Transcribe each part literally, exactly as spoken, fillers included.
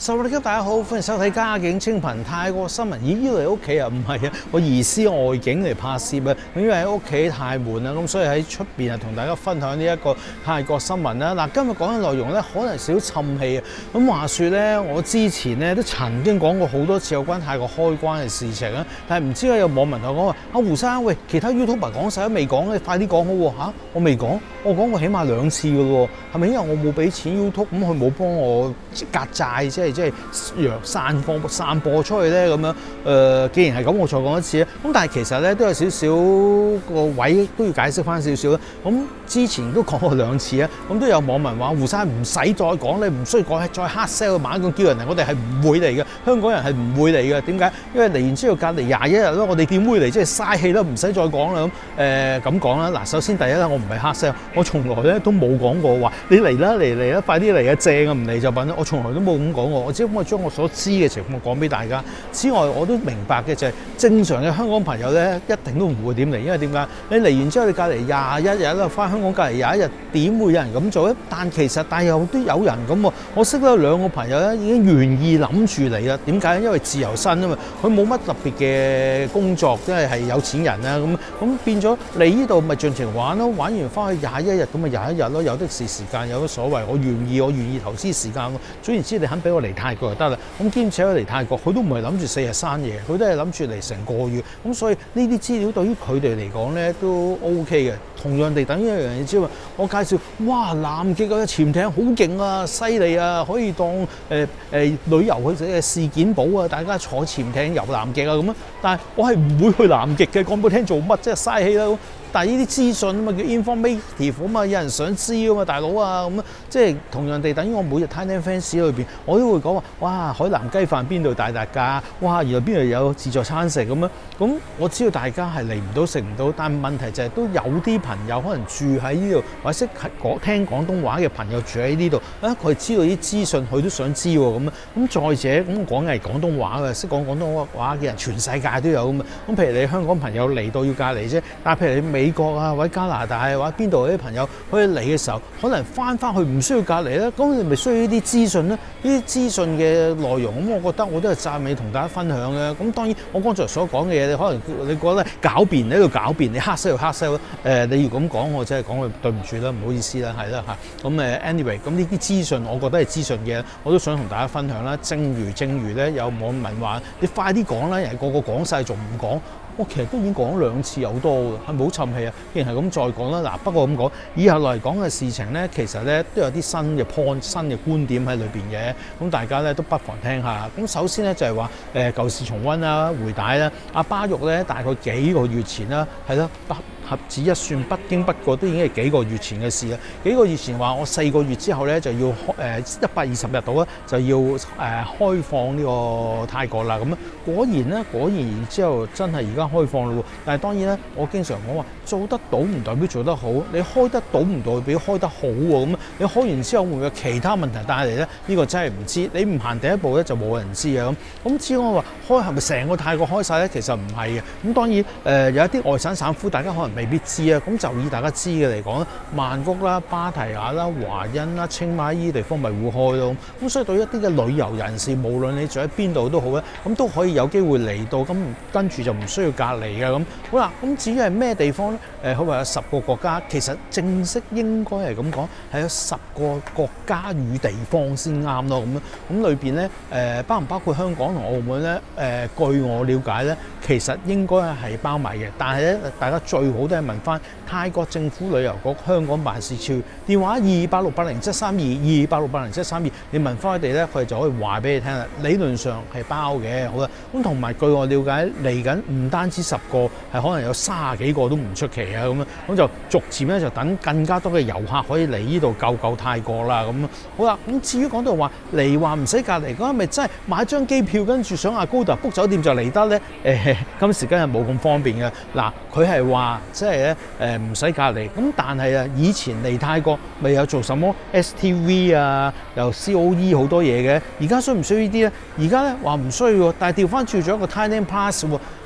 收睇大家好，歡迎收睇《家境清貧泰國新聞》。咦，呢度係屋企啊？唔係啊，我移師外景嚟拍攝啊。因為喺屋企太悶啦，咁所以喺出邊啊同大家分享呢一個泰國新聞啦。嗱，今日講嘅內容咧，可能少沉氣啊。咁話說咧，我之前咧都曾經講過好多次有關泰國開關嘅事情啊。但係唔知咧有網民同我講話：阿胡生，喂，其他 YouTuber 講晒都未講，你快啲講好喎嚇！我未講，我講過起碼兩次嘅喎。係咪因為我冇俾錢 YouTube， 咁佢冇幫我隔債，即係即係揚散播散播出去咧咁樣？誒、呃，既然係咁，我再講一次啊。咁但係其實咧都有少少個位都要解釋翻少少啦。咁之前都講過兩次啊。咁都有網民話：胡生唔使再講，你唔需要講再 hard sell 猛咁叫人嚟，我哋係唔會嚟嘅。香港人係唔會嚟嘅。點解？因為嚟完之後隔離廿一日咯，我哋點會嚟？即係嘥氣啦，唔使再講啦。咁誒咁講啦。嗱，首先第一啦，我唔係 hard sell，我從來咧都冇講過話你嚟啦嚟嚟啦，快啲嚟啊，正啊，唔嚟就笨啦。我從來都冇咁講過，我只不過將我所知嘅情況講俾大家。此外，我都明白嘅就係正常嘅香港朋友咧，一定都唔會點嚟，因為點解？你嚟完之後，你隔離廿一日啦，翻香港隔離廿一日，點會有人咁做咧？但其實但又都有人咁喎。我識得兩個朋友咧，已經願意諗住嚟啦。點解？因為自由身啊嘛，佢冇乜特別嘅工作，即係係有錢人啦咁，咁變咗嚟呢度咪盡情玩咯，玩完翻去廿一日咁咪廿一日咯，有的是時間，有乜所謂？我願意，我願意投資時間咯。總言之，你肯俾我嚟泰國就得啦。咁兼且我嚟泰國，佢都唔係諗住四日三夜，佢都係諗住嚟成個月。咁所以呢啲資料對於佢哋嚟講咧都 O K 嘅。同樣地，等於一樣嘢，知嘛？我介紹，哇，南極嘅潛艇好勁啊，犀利啊，可以當誒誒、呃呃、旅遊嘅事件簿啊，大家坐潛艇遊南極啊咁啊。但係我係唔會去南極嘅，講俾你聽做乜？即係嘥氣啦。但係呢啲資訊啊嘛，叫 informative 啊嘛，有人想知啊嘛，大佬啊咁啊，即係同樣地，等於我每日 Thailand Fans 裏邊，我都會講話，哇，海南雞飯邊度大特價？哇，原來邊度有自助餐食咁樣。咁我知道大家係嚟唔到食唔到，但係問題就係都有啲朋友可能住喺呢度，或者識講聽廣東話嘅朋友住喺呢度，啊，佢知道啲資訊，佢都想知喎咁啊。咁再者，咁講嘅係廣東話嘅，識講廣東話嘅人，全世界都有咁啊。咁譬如你香港朋友嚟到要隔離啫，但係譬如你美國啊，或者加拿大啊，或者邊度啲朋友佢嚟嘅時候，可能翻翻去唔需要隔離咧，咁你咪需要呢啲資訊咧？呢啲資訊嘅內容，咁我覺得我都係讚美同大家分享嘅。咁當然，我剛才所講嘅嘢，你可能你覺得狡辯喺度狡辯，你黑 sell 黑 sell 誒，你要咁講，我真係講句對唔住啦，唔好意思啦，係啦嚇。咁誒 anyway，咁呢啲資訊，我覺得係資訊嘅，我都想同大家分享啦。正如正如咧，有網民話：你快啲講啦，人哋個個講晒仲唔講？我其實都已經講咗兩次有多㗎，係咪好沉氣啊？既然係咁，再講啦。嗱，不過咁講，以後嚟講嘅事情咧，其實咧都有啲新嘅 point、新嘅觀點喺裏邊嘅。咁大家咧都不妨聽下。咁首先咧就係話誒舊事重溫啦、回帶啦。阿巴育咧大概幾個月前啦，係咯，不合指一算，不經不覺都已經係幾個月前嘅事啦。幾個月前話我四個月之後咧就要誒一百二十日到啦，就要誒、呃、開放呢個泰國啦。咁啊果然咧，果然然之後真係而家開放啦喎。但係當然咧，我經常講話做得到唔代表做得好，你開得到唔代表開得好喎。咁你開完之後會唔會有其他問題帶嚟咧？呢、呢個真係唔知。你唔行第一步咧，就冇人知啊。咁咁至於我話開係咪成個泰國開晒咧？其實唔係嘅。咁當然誒、呃、有一啲外省省府，大家可能未必知啊。咁就以大家知嘅嚟講，曼谷啦、芭提雅啦、華欣啦、清邁依啲地方咪會開咯。咁所以對一啲嘅旅遊人士，無論你住喺邊度都好咧，咁都可以有機會嚟到，咁跟住就唔需要隔離嘅咁。好啦，咁至於係咩地方咧？誒，佢話有十個國家，其實正式應該係咁講，係有十個國家與地方先啱咯。咁樣咁裏邊咧，誒包唔包括香港同澳門咧？誒，據我了解咧，其實應該係包埋嘅。但係咧，大家最好都係問翻泰國政府旅遊局香港辦事處電話二八六八零七三二二八六八零七三二，你問翻佢哋咧，佢哋就可以話俾你聽啦。理論上係包嘅，好啦。咁同埋據我了解，嚟緊唔單止十個，係可能有三十幾個都唔出奇啊！咁樣咁就逐漸咧就等更加多嘅遊客可以嚟呢度救救泰國啦！咁好啦，咁至於講到話嚟話唔使隔離，咁係咪真係買張機票跟住上阿高達 book 酒店就嚟得咧？誒、欸，今時今日冇咁方便嘅。嗱，佢係話即係咧誒唔使隔離，咁但係啊，以前嚟泰國咪有做什麼 S T V 啊，又 C O E 好多嘢嘅，而家需唔需要呢啲咧？而家咧話唔需要喎，但係調翻轉咗一個 Thailand Pass 喎。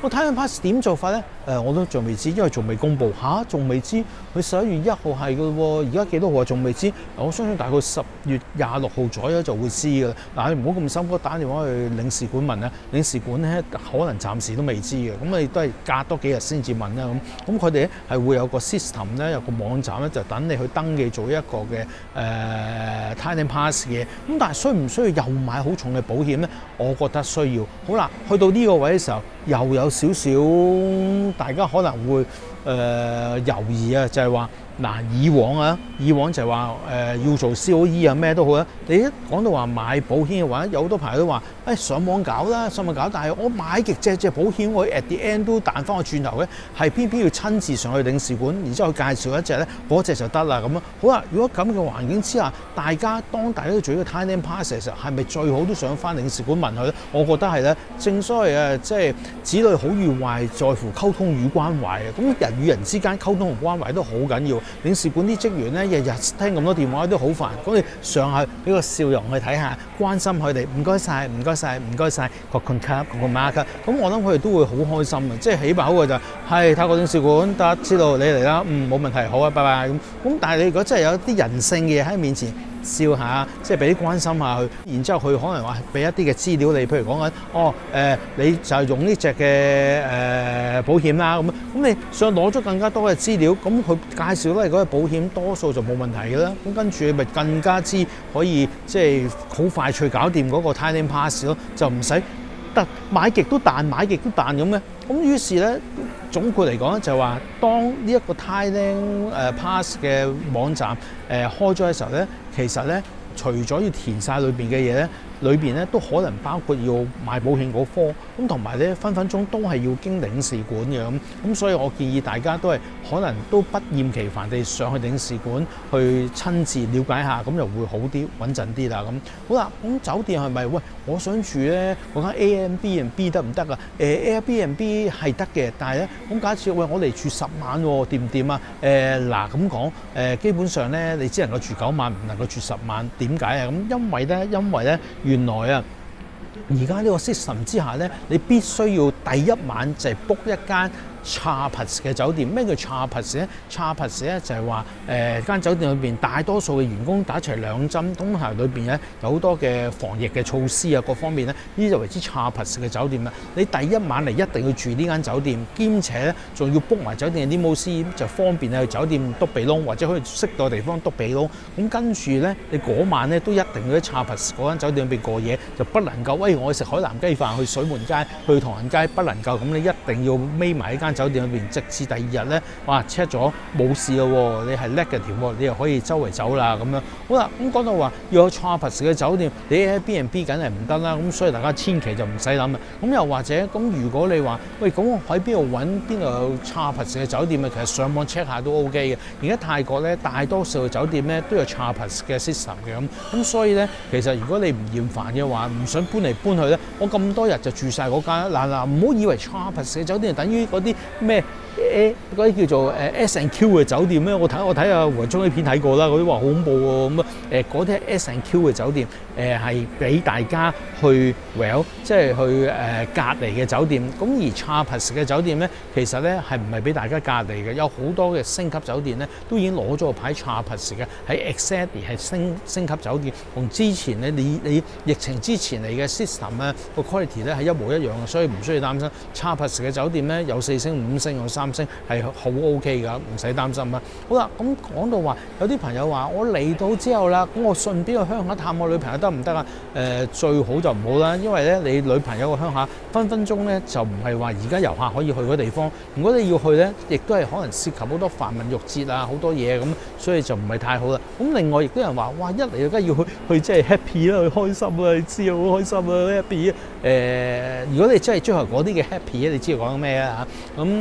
個 Thailand Pass 點做法咧？誒、呃，我都仲未知，因為仲未公佈嚇，仲未知佢十一月一號係嘅喎，而家幾多號啊？仲未知。我相信大概十月廿六號左右就會知㗎啦。嗱，你唔好咁心急打電話去領事館問啊，領事館咧可能暫時都未知嘅，咁你都係隔多幾日先至問啦。咁咁佢哋咧係會有個 system 咧，有個網站咧，就等你去登記做一個嘅誒 Thailand Pass 嘅。咁但係需唔需要又買好重嘅保險咧？我覺得需要。好啦，去到呢個位嘅時候，又有少少大家可能會誒、呃、猶豫啊，就係話嗱，以往啊，以往就係話誒要做 C O E 啊，咩都好啦。你一講到話買保險嘅話，有好多朋友都話誒、哎、上網搞啦，上網搞，但係我買極隻隻保險，我 at the end 都彈翻個轉頭嘅，係偏偏要親自上去領事館，然之後去介紹一隻咧，嗰隻就得啦咁啊。好啦，如果咁嘅環境之下，大家當大家都做呢個 Thailand Pass 嘅時候，係咪最好都上翻領事館問佢咧？我覺得係咧，正所謂誒，即係子女好與壞，在乎溝通與關懷啊。咁人與人之間溝通同關懷都好緊要。領事館啲職員咧，日日聽咁多電話都好煩，咁你上去俾個笑容去睇下，關心佢哋，唔該晒，唔該晒，唔該晒，個 contact 個 mark，咁我諗佢哋都會好開心啊！即係起碼好嘅就係透過領事館得知道你嚟啦，嗯，冇問題，好啊，拜拜咁。咁但係你如果真係有啲人性嘅嘢喺面前，笑下，即係俾啲關心下佢，然之後佢可能話俾一啲嘅資料你，譬如講緊哦誒、呃，你就係用呢隻嘅誒保險啦，咁咁你想攞咗更加多嘅資料，咁佢介紹咧嗰個保險多數就冇問題嘅啦。咁跟住咪更加之可以即係好快脆搞掂嗰個 Thailand Pass 咯，就唔使得買極都彈，買極都彈咁嘅。咁於是咧總括嚟講咧就話，當呢一個 Thailand 誒 Pass 嘅網站誒、呃、開咗嘅時候咧，其實咧除咗要填晒裏邊嘅嘢咧，裏邊咧都可能包括要買保險嗰科，咁同埋咧分分鐘都係要經領事館嘅咁，咁所以我建議大家都係可能都不厭其煩地上去領事館去親自了解下，咁就會好啲穩陣啲啦咁。好啦，咁酒店係咪喂我想住咧嗰間 Airbnb 得唔得啊？誒 Airbnb 係得嘅，但係咧咁假設喂我嚟住十晚喎，掂唔掂啊？誒嗱咁講誒，基本上咧你只能夠住九晚，唔能夠住十晚。點解啊？咁因為咧，因為咧，原來啊，而家呢個 system 之下咧，你必須要第一晚就係 book 一間Charpas 嘅酒店。咩叫 Charpas 咧 ？Charpas 咧就係話誒間酒店裏邊大多數嘅員工打齊兩針，咁係裏邊咧有好多嘅防疫嘅措施啊，各方面咧呢就為之 Charpas 嘅酒店啦。你第一晚嚟一定要住呢間酒店，兼且咧仲要 book 埋酒店嘅 limousine，就方便你去酒店篤鼻窿，或者可以適當地方篤鼻窿。咁跟住咧，你嗰晚咧都一定要喺 Charpas 嗰間酒店裏邊過夜，就不能夠喂我去食海南雞飯，去水門街，去唐人街，不能夠咁，你一定要孭埋呢間酒店裏邊，直至第二日咧，哇 check 咗冇事咯，你係 negative 喎，你又可以周圍走啦咁樣。好啦，咁講到話要有 Charpas 嘅酒店，你喺 Airbnb 梗係唔得啦，咁所以大家千祈就唔使諗啊。咁又或者咁，如果你話喂咁我喺邊度揾邊度有 Charpas 嘅酒店啊？其實上網 check 下都 OK 嘅。而家泰國咧大多數嘅酒店咧都有 Charpas 嘅 system 嘅咁，咁所以咧其實如果你唔厭煩嘅話，唔想搬嚟搬去咧，我咁多日就住晒嗰間。嗱嗱，唔好以為 Charpas 嘅酒店等於嗰啲咩？誒嗰啲叫做誒 S and Q 嘅酒店咧，我睇我睇下黃忠啲片睇過啦，嗰啲話好恐怖喎咁啊！誒嗰啲係 S and Q 嘅酒店，誒係俾大家去 well 即係去誒、呃、隔離嘅酒店。咁而 Charpas 嘅酒店咧，其實咧係唔係俾大家隔離嘅？有好多嘅星級酒店咧，都已經攞咗個牌 Charpas 嘅，喺 exactly 係星星級酒店，同之前咧你你疫情之前嚟嘅 system 咧個 quality 咧係一模一樣嘅，所以唔需要擔心。Charpas 嘅酒店咧有四星、五星、有三星係好 OK 㗎，唔使擔心啊。好啦，咁講到話有啲朋友話我嚟到之後啦，咁我順便去鄉下探我女朋友得唔得啊？誒、呃、最好就唔好啦，因為咧你女朋友個鄉下分分鐘咧就唔係話而家遊客可以去嗰地方。如果你要去咧，亦都係可能涉及好多繁文縟節啊，好多嘢咁，所以就唔係太好啦。咁另外亦都有人話，哇！一嚟梗係要去去即係 happy 啦，去開心啊，你知啊，好開心啊 happy 啊。誒、呃，如果你真係追求嗰啲嘅 happy 咧，你知道講緊咩啊？咁誒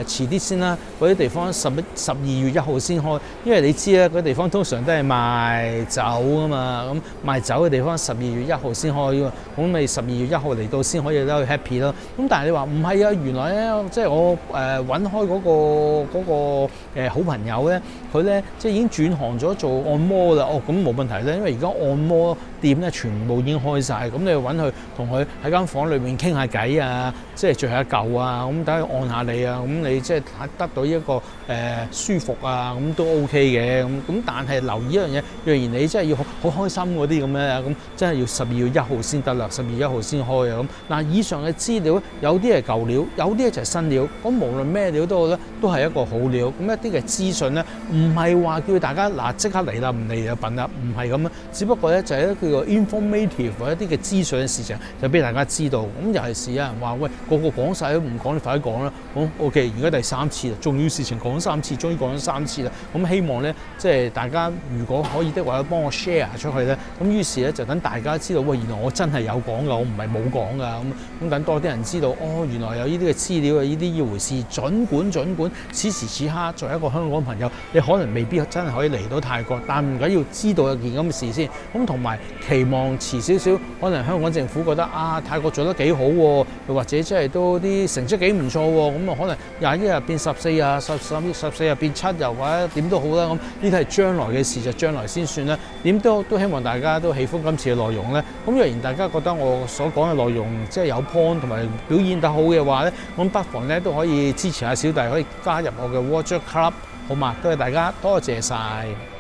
遲啲先啦，嗰啲地方十一十二月一號先開，因為你知咧，嗰啲地方通常都係賣酒啊嘛，咁賣酒嘅地方十二月一號先開喎，咁咪十二月一號嚟到先可以得去 happy 咯。咁但係你話唔係啊，原來咧即係我誒揾開嗰個嗰個誒好朋友咧，佢咧即係已經轉行咗做按摩啦。哦，咁冇問題咧，因為而家按摩店咧全部已經開晒，咁你揾佢同佢喺間房裏面傾下偈啊，即係聚下舊啊，咁等佢按下你啊，咁你即係得到一個誒、呃、舒服啊，咁都 OK 嘅。咁咁但係留意一樣嘢，若然你真係要好好開心嗰啲咁咧，咁真係要十二月一號先得啦，十二月一號先開啊。咁嗱，以上嘅資料有啲係舊料，有啲就係新料。咁無論咩料都好咧，都係一個好料。咁一啲嘅資訊咧，唔係話叫大家嗱即刻嚟啦，唔嚟就笨啦，唔係咁樣。只不過咧就係一個叫做 informative 或者一啲嘅資訊嘅事情，就俾大家知道。咁尤其是有人話喂，個個講晒都唔講，你快啲講啦。好 OK， 而家第三次啦，重要事情講三次，終於講咗三次啦。咁希望咧，即係大家如果可以的話，幫我 share 出去咧。咁於是咧就等大家知道，喂，原來我真係有講㗎，我唔係冇講㗎。咁咁等多啲人知道，哦，原來有呢啲嘅資料啊，呢啲呢回事。儘管儘管此時此刻作為一個香港朋友，你可能未必真係可以嚟到泰國，但唔緊要知道有件咁嘅事先。咁同埋期望遲少少，可能香港政府覺得啊，泰國做得幾好喎，又或者即係都啲成績幾唔錯喎，咁啊可能廿一日變十四日，十十十四日變七日，或者點都好啦。咁呢啲係將來嘅事，就將來先算啦。點都都希望大家都喜歡今次嘅內容咧。咁若然大家覺得我所講嘅內容即係有 point 同埋表現得好嘅話咧，咁不妨咧都可以支持下小弟，可以加入我嘅 Watcher Club， 好嘛？多謝大家，多謝晒。